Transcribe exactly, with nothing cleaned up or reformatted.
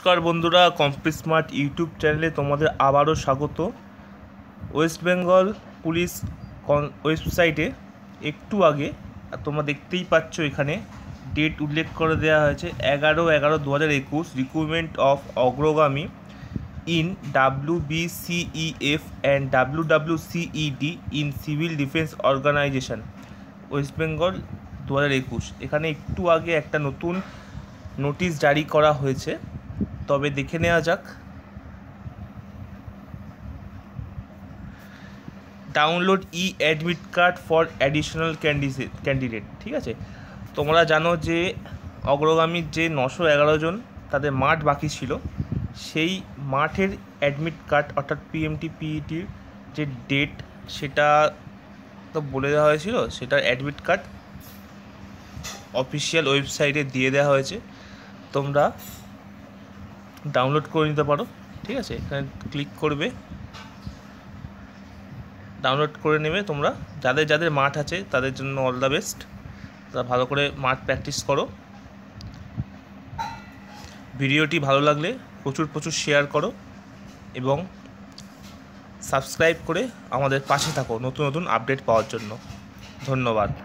নমস্কার বন্ধুরা, complete smart YouTube চ্যানেলে তোমাদের আবারও স্বাগত। ওয়েস্ট বেঙ্গল পুলিশ ওয়েবসাইটে একটু আগে তোমরা দেখতেই পাচ্ছ এখানে ডেট উল্লেখ করে দেওয়া হয়েছে এগারো এগারো দু হাজার একুশ recruitment of Agragami in W B C E F and W W C E D in civil defence organisation West Bengal দু হাজার একুশ। এখানে একটু আগে একটা নতুন নোটিশ জারি করা হয়েছে, তবে দেখে নেওয়া যাক। Download e admit card for additional candidate candidate ঠিক আছে, তোমরা জানো যে অগ্রগামীর যে নশো এগারো জন তাদের মাঠ বাকি ছিল, সেই মাঠের অ্যাডমিট কার্ড অর্থাৎ পিএমটি পিইটির যে ডেট সেটা তো বলে দেওয়া হয়েছিল, সেটার অ্যাডমিট কার্ড অফিসিয়াল ওয়েবসাইটে দিয়ে দেওয়া হয়েছে। তোমরা ডাউনলোড করে নিতে পারো, ঠিক আছে। এখানে ক্লিক করবে, ডাউনলোড করে নেবে। তোমরা যাদের যাদের মাঠ আছে তাদের জন্য অল দ্য বেস্ট, তারা ভালো করে মাঠ প্র্যাকটিস করো। ভিডিওটি ভালো লাগলে প্রচুর প্রচুর শেয়ার করো এবং সাবস্ক্রাইব করে আমাদের পাশে থাকো নতুন নতুন আপডেট পাওয়ার জন্য। ধন্যবাদ।